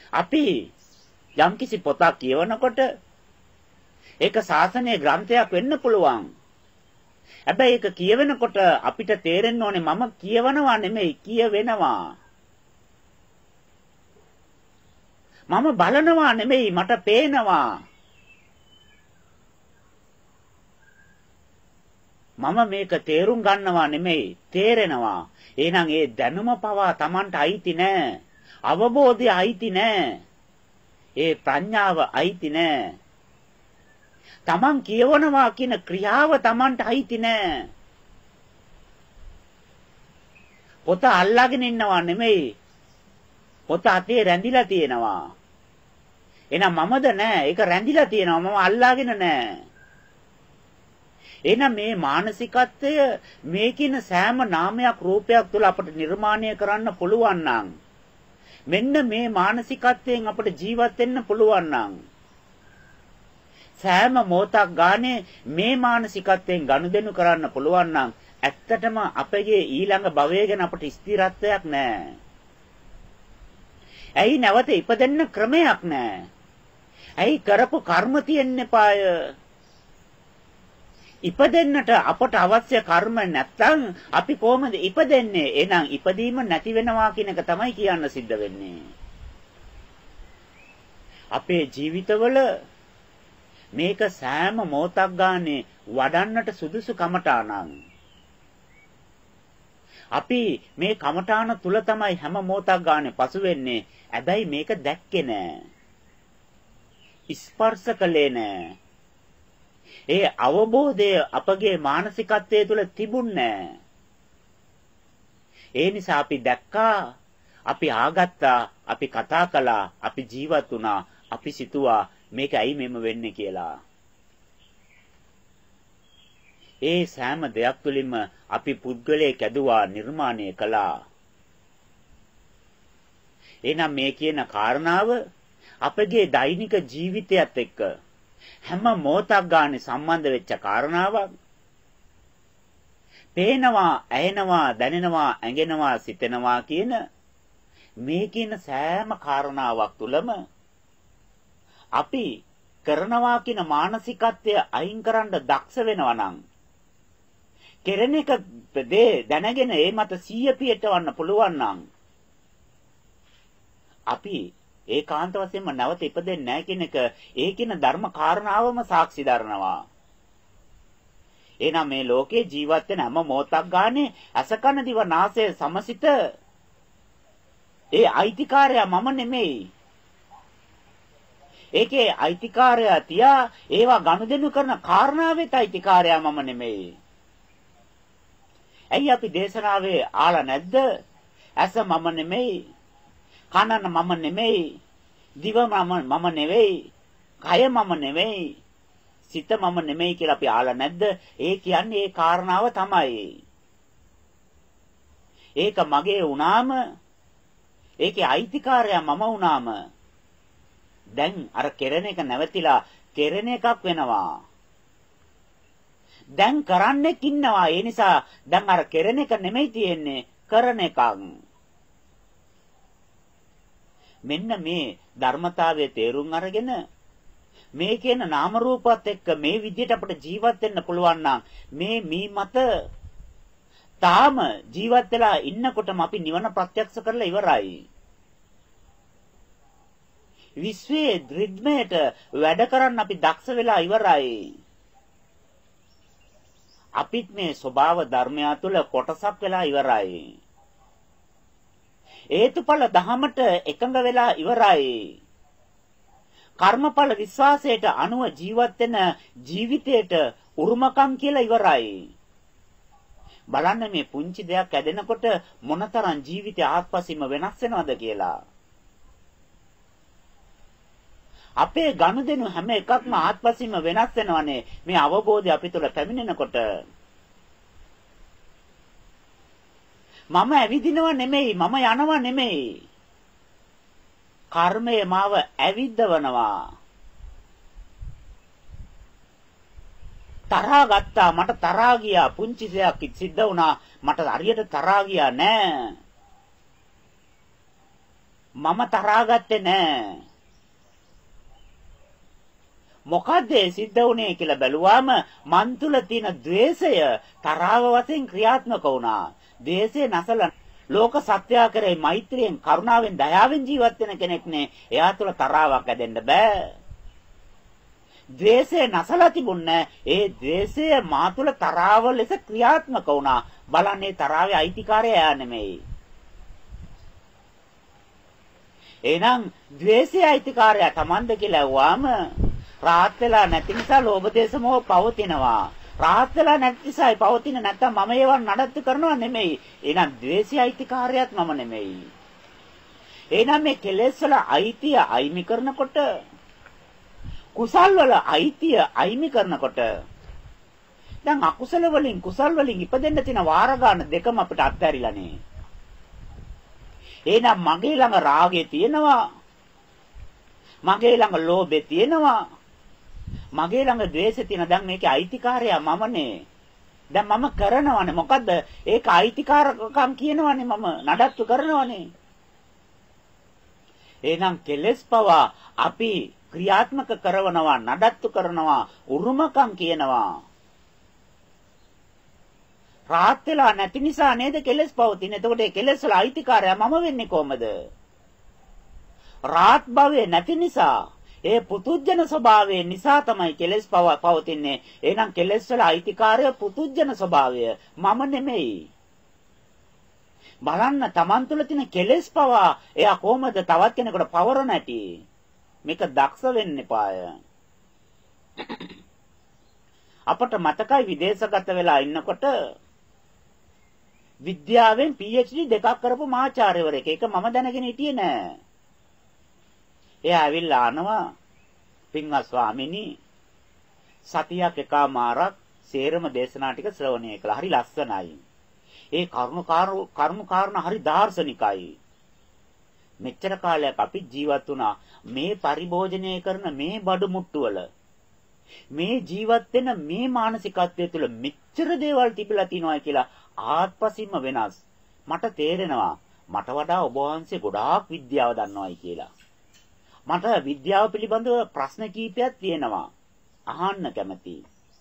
අපි යම්කිසි පොතක් කියවනකොට ඒක ශාසනීය ග්‍රන්ථයක් වෙන්න පුළුවන්. හැබැයි ඒක කියවෙනකොට අපිට තේරෙන්න ඕනේ මම කියවනවා නෙමෙයි කියවෙනවා. මම බලනවා නෙමෙයි මට පේනවා. මම මේක තේරුම් ගන්නවා නෙමෙයි තේරෙනවා. එහෙනම් ඒ දැනුම පවා Tamanට අයිති නෑ. අවබෝධය අයිති නෑ. ඒ ප්‍රඥාව අයිති නෑ. Taman කියවනවා කියන ක්‍රියාව Tamanට අයිති නෑ. පොත අල්ලාගෙන ඉන්නවා නෙමෙයි. පොත අතේ රැඳිලා තියෙනවා. එහෙනම් මමද නෑ. ඒක රැඳිලා තියෙනවා. මම අල්ලාගෙන නෑ. එහෙනම් මේ මානසිකත්වය මේකින සෑම නාමයක් රූපයක් තුළ අපට නිර්මාණය කරන්න පුළුවන් නම් මෙන්න මේ මානසිකත්වයෙන් අපට ජීවත් වෙන්න පුළුවන් නම් සෑම මොහොතක් ගානේ මේ මානසිකත්වයෙන් ගනුදෙනු කරන්න පුළුවන් නම් ඇත්තටම අපගේ ඊළඟ භවය ගැන අපට ස්ථිරත්වයක් නැහැ. ඇයි නැවත ඉපදෙන්න ක්‍රමයක් නැහැ. ඇයි කරපු කර්ම තියෙන්න එපාය. ඉපදෙන්නට අපට අවශ්‍ය කර්ම නැත්නම් අපි කොහොමද ඉපදෙන්නේ? එහෙනම් ඉපදීම නැති වෙනවා කියන එක තමයි කියන්න සිද්ධ වෙන්නේ. අපේ ජීවිතවල මේක සෑම මොහොතක් ගානේ වඩන්නට සුදුසු කමඨාණන්. අපි මේ කමඨාන තුල තමයි හැම මොහොතක් ගානේ පසු වෙන්නේ. හැබැයි මේක දැක්කේ නෑ. ස්පර්ශ කළේ නෑ. ඒ අවබෝධය අපගේ මානසිකත්වයේ තුල තිබුණේ නෑ. ඒ නිසා අපි දැක්කා, අපි ආගත්තා, අපි කතා කළා, අපි ජීවත් වුණා, අපි සිතුවා මේක ඇයි මෙම වෙන්නේ කියලා. ඒ සෑම දෙයක් තුළින්ම අපි පුද්ගලයෙක් ඇදුවා, නිර්මාණය කළා. එහෙනම් මේ කියන කාරණාව අපගේ දෛනික ජීවිතයත් එක්ක හැම මොහොතක් ගානේ සම්බන්ධ වෙච්ච කාරණාවක්. පේනවා, ඇහෙනවා, දැනෙනවා, ඇඟෙනවා, සිතෙනවා කියන මේ කියන සෑම කාරණාවක් තුළම අපි කරනවා කියන මානසිකත්වය අයින් කරන්න දක්ෂ වෙනවා නම් කෙරෙන එක දේ දැනගෙන ඒ මත 100 පියටවන්න පුළුවන් නම් අපි ඒකාන්ත වශයෙන්ම නැවත ඉපදෙන්නේ නැහැ කියන එක ඒ කියන ධර්ම කාරණාවම සාක්ෂි දරනවා. එහෙනම් මේ ලෝකේ ජීවත් වෙන හැම මොහොතක් ගානේ අසකන දිව නාසය සමසිත ඒ අයිතිකාරයා මම නෙමෙයි. ඒකේ අයිතිකාරයා තියා ඒවා ගනුදෙනු කරන කාරණාවෙත් අයිතිකාරයා මම නෙමෙයි. ඇයි අපි දේශනාවේ ආලා නැද්ද? ඇස මම නෙමෙයි. කන මම නෙමෙයි. දිව මම නෙවෙයි. කය මම නෙවෙයි. සිත මම නෙමෙයි කියලා අපි ආලා නැද්ද? ඒ කියන්නේ ඒ කාරණාව තමයි. ඒක මගේ වුණාම ඒකේ අයිතිකාරයා මම වුණාම දැන් අර කෙරෙන එක නැවතිලා කෙරෙන එකක් වෙනවා. දැන් කරන්නෙක් ඉන්නවා. ඒ නිසා දැන් අර කෙරෙන එක නෙමෙයි තියෙන්නේ කරන එකක්. මෙන්න මේ ධර්මතාවයේ තේරුම් අරගෙන මේ කියන නාම රූපات එක්ක මේ විදිහට අපිට ජීවත් වෙන්න පුළුවන් නම් මේ මත තාම ජීවත් වෙලා ඉන්නකොටම අපි නිවන ප්‍රත්‍යක්ෂ කරලා ඉවරයි. විශ්වයේ රිද්මයට වැඩ කරන්න අපි දක්ෂ වෙලා ඉවරයි. අපිත් මේ ස්වභාව ධර්මය තුළ කොටසක් වෙලා ඉවරයි. හේතුඵල ධහමට එකඟ වෙලා ඉවරයි. කර්මඵල විශ්වාසයට අනුව ජීවත් වෙන ජීවිතයට උරුමකම් කියලා ඉවරයි. බලන්න මේ පුංචි දෙයක් ඇදෙනකොට මොනතරම් ජීවිතය ආත්පසින්ම වෙනස් වෙනවද කියලා. අපේ ගනුදෙනු හැම එකක්ම ආත්පසින්ම වෙනස් වෙනවනේ මේ අවබෝධය අපි තුළ පැමිණෙනකොට. මම ඇවිදිනව නෙමෙයි, මම යනව නෙමෙයි. කර්මය මාව ඇවිද්දවනවා. තරහා ගත්තා, මට තරහා ගියා, පුංචි දෙයක් සිද්ධ වුණා, මට හරියට තරහා ගියා නෑ. මම තරහා ගත්තේ නෑ. මොකද සිද්ධ වුණේ කියලා බැලුවාම මන් තුල තියෙන द्वේෂය තරහව වශයෙන් ක්‍රියාත්මක වුණා. द्वේෂය නැසලා ලෝක සත්‍යය කරේ මෛත්‍රියෙන් කරුණාවෙන් දයාවෙන් ජීවත් වෙන කෙනෙක් නේ. එයා තුල තරාවක් ඇදෙන්න බෑ. द्वේෂය නැසලා තිබුණේ ඒ द्वේෂය මා තුල තරාව ලෙස ක්‍රියාත්මක වුණා. බලන්නේ තරාවේ අයිතිකාරය එයා නෙමෙයි. එහෙනම් द्वේෂය අයිතිකාරය Tamanda කියලා ඇහුවාම රාහත් වෙලා නැති නිසා ලෝභ දේශ මොහ පවතිනවා. රාහත් වෙලා නැති නිසායි පවතින නැත්තම් මම ඒවා නඩත්තු කරනවා නෙමෙයි. එහෙනම් ද්වේෂය අයිතිකාරයත් මම නෙමෙයි. එහෙනම් මේ කෙලෙස් වල අයිතිය අයිමි කරනකොට කුසල් වල අයිතිය අයිමි කරනකොට දැන් අකුසල වලින් කුසල් වලින් ඉපදෙන්න තියෙන වාර ගන්න දෙකම අපිට අත්හැරිලානේ. එහෙනම් මගේ ළඟ රාගය තියෙනවා. මගේ ළඟ ලෝභය තියෙනවා. මගේ ළඟ ද්වේෂය තියෙන. දැන් මේකේ අයිතිකාරයා මමනේ. දැන් මම කරනවනේ. මොකද්ද? ඒක අයිතිකාරකම් කියනවනේ මම නඩත්තු කරනවනේ. එහෙනම් කෙලස් පවා අපි ක්‍රියාත්මක කරනවා, නඩත්තු කරනවා, උරුමකම් කියනවා. රාහත් වෙලා නැති නිසා නේද කෙලස් පවතින. එතකොට ඒ කෙලස් වල අයිතිකාරයා මම වෙන්නේ කොහමද? රාහත් භවයේ නැති නිසා ඒ පුතුජන ස්වභාවය නිසා තමයි කෙලස් පවතින්නේ. එහෙනම් කෙලස් වල අයිතිකාරය පුතුජන ස්වභාවය මම නෙමෙයි. බලන්න Taman තුල තියෙන කෙලස් පවා එයා කොහොමද තවත් කෙනෙකුට පවර නැටි. මේක දක්ෂ වෙන්න එපාය. අපට මතකයි විදේශගත වෙලා ඉන්නකොට විද්‍යාවෙන් PhD දෙකක් කරපු මහාචාර්යවරයෙක්. ඒක මම දැනගෙන හිටියේ නෑ. එයා ඇවිල්ලා ආනවා පින්වත් ස්වාමීනි සතියක් එකමාරක් සේරම දේශනා ටික ශ්‍රවණය කළා. හරි ලස්සනයි. ඒ කරුණු කාරණා හරි දාර්ශනිකයි. මෙච්චර කාලයක් අපි ජීවත් වුණා මේ පරිභෝජනය කරන මේ බඩු මුට්ටු වල මේ ජීවත් වෙන මේ මානසිකත්වය තුළ මෙච්චර දේවල් තිබිලා තිනවා කියලා ආත්පසින්ම වෙනස්. මට තේරෙනවා මට වඩා ඔබ වහන්සේ ගොඩාක් විද්‍යාව දන්නවයි කියලා. මට විද්‍යාව පිළිබඳව ප්‍රශ්න කීපයක් තියෙනවා. අහන්න කැමතියි.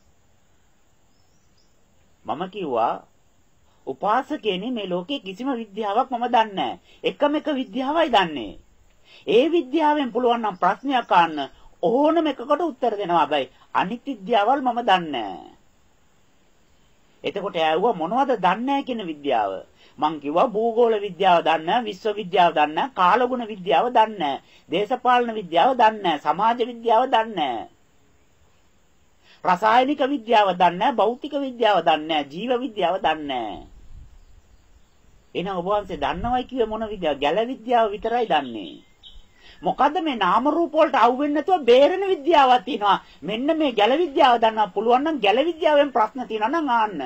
මම කිව්වා උපාසකයනි මේ ලෝකේ කිසිම විද්‍යාවක් මම දන්නේ නැහැ. එකම එක විද්‍යාවයි දන්නේ. ඒ විද්‍යාවෙන් පුළුවන් නම් ප්‍රශ්නයක් අහන්න ඕනම එකකට උත්තර දෙනවා. හැබැයි අනිත් විද්‍යාවල් මම දන්නේ නැහැ. එතකොට ඇහුවා මොනවද දන්නේ නැහැ කියන විද්‍යාව? මං කිව්වා භූගෝල විද්‍යාව දන්නේ නැහැ, විශ්ව විද්‍යාව දන්නේ නැහැ, කාලගුණ විද්‍යාව දන්නේ නැහැ, දේශපාලන විද්‍යාව දන්නේ නැහැ, සමාජ විද්‍යාව දන්නේ නැහැ, රසායනික විද්‍යාව දන්නේ නැහැ, භෞතික විද්‍යාව දන්නේ නැහැ, ජීව විද්‍යාව දන්නේ නැහැ. එහෙනම් ඔබ වහන්සේ දන්නවයි කිව්වේ මොන විද්‍යාව? ගැල විද්‍යාව විතරයි දන්නේ. මොකද්ද මේ නාම රූප වලට අවු වෙන්නේ නැතුව බේරෙන විද්‍යාවක් තියෙනවා. මෙන්න මේ ගැල විද්‍යාව දන්නවා. පුළුවන් නම් ගැල විද්‍යාවෙන් ප්‍රශ්න තියෙනවා නම් ආන්න.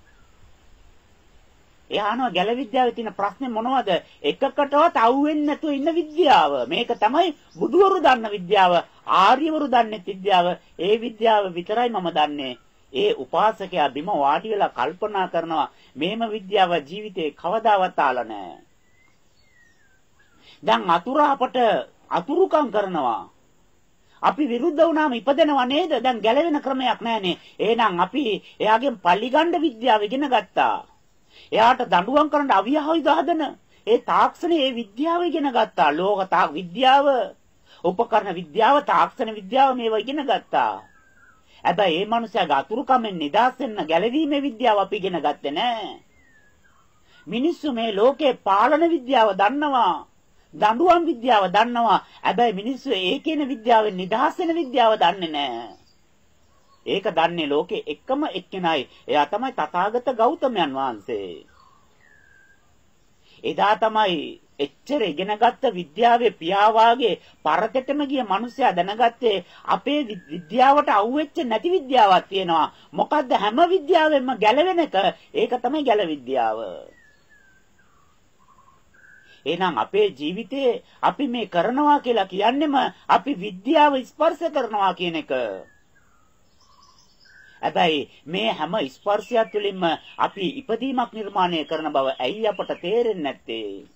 එයානවා ගැල විද්‍යාවේ තියෙන ප්‍රශ්නේ මොනවද? එකකටවත් අවු වෙන්නේ නැතුව ඉන්න විද්‍යාව. මේක තමයි බුදුවරු දන්න විද්‍යාව, ආර්යවරු දන්නේ විද්‍යාව. ඒ විද්‍යාව විතරයි මම දන්නේ. ඒ උපාසකයා බිම වාඩි වෙලා කල්පනා කරනවා මේම විද්‍යාව ජීවිතේ කවදාවත් ආලා නැහැ. දැන් අතුරු අපට අතුරුකම් කරනවා. අපි විරුද්ධ වුණාම ඉපදෙනව නේද? දැන් ගැලවෙන ක්‍රමයක් නැහනේ. එහෙනම් අපි එයාගෙන් පල්ලිගණ්ඩ විද්‍යාව ඉගෙන ගත්තා. එයාට දඬුවම් කරන්න අවියහවිද හදන ඒ තාක්ෂණයේ ඒ විද්‍යාව ඉගෙන ගත්තා. ලෝක විද්‍යාව, උපකරණ විද්‍යාව, තාක්ෂණ විද්‍යාව මේවා ඉගෙන ගත්තා. හැබැයි මේ මනුස්සයාගේ අතුරුකමෙන් නිදහස් වෙන්න ගැලවීමේ විද්‍යාව අපි ඉගෙන ගත්තේ නැහැ. මිනිස්සු මේ ලෝකේ පාලන විද්‍යාව දන්නවා. දඬුවම් විද්‍යාව දන්නවා. හැබැයි මිනිස්සු ඒ කියන විද්‍යාවෙන් නිදහස් වෙන විද්‍යාව දන්නේ නැහැ. ඒක දන්නේ ලෝකේ එකම එක්කෙනයි. එයා තමයි තථාගත ගෞතමයන් වහන්සේ. එදා තමයි එච්චර ඉගෙනගත්ත විද්‍යාවේ පියාවාගේ පරකටම ගිය මිනිසයා දැනගත්තේ අපේ විද්‍යාවට අවුෙච්ච නැති විද්‍යාවක් තියෙනවා. මොකද්ද? හැම විද්‍යාවෙන්ම ගැලවෙන එක. ඒක තමයි ගැල විද්‍යාව. එහෙනම් අපේ ජීවිතේ අපි මේ කරනවා කියලා කියන්නේම අපි විද්‍යාව ස්පර්ශ කරනවා කියන එක. හැබැයි මේ හැම ස්පර්ශයක් තුළින්ම අපි ඉපදීමක් නිර්මාණය කරන බව ඇයි අපට තේරෙන්නේ නැත්තේ?